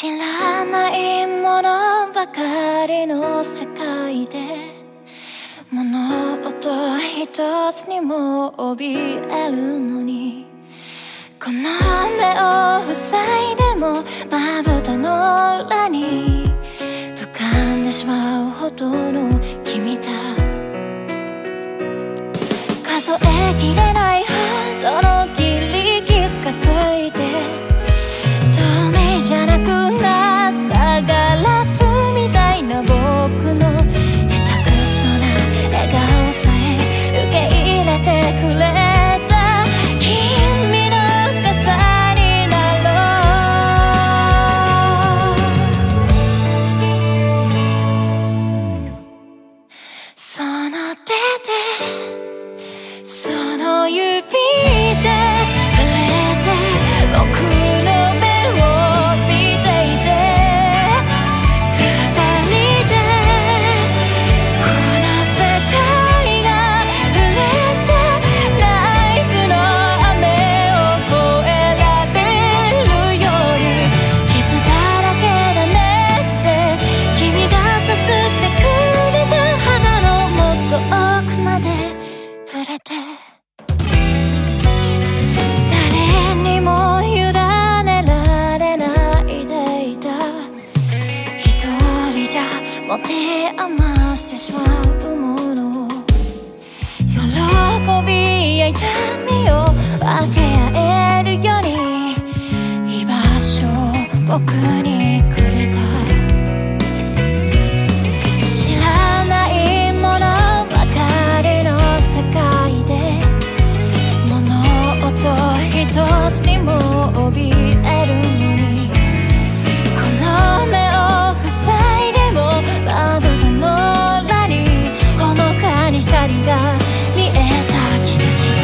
知らないものばかりの世界で物音一つにも怯えるのに、この目を塞いでもまぶたの裏に浮かんでしまうほどの君だ。数えきれないほどの切り傷がついて透明じゃなくなったガラスみたいな僕の下手くそな笑顔さえ受け入れてくれた君の傘になろう。その手でその指で触れて僕の目を見ていて、二人でこの世界が触れてナイフの雨を越えられるように、傷だらけだねって君がさすってくれた花のもっと奥まで触れて、誰にも委ねられないでいた一人じゃ持て余してしまうもの、喜びや痛みを分け合えるように居場所を僕にくれた。知らないものばかりの世界で物音一つにも怯えるのに、この目を塞いでもまぶたの裏にほのかに光が見えた気がした。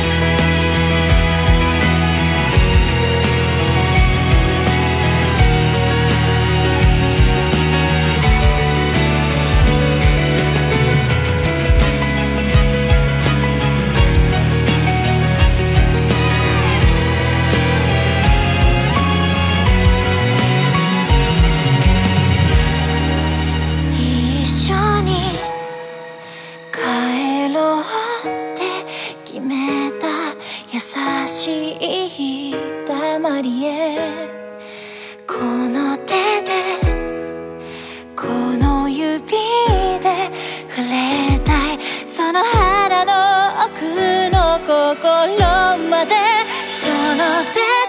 一緒に帰ろうって決めた優しい黙りへ、この手でこの指で触れたい、その腹の奥の心まで、その手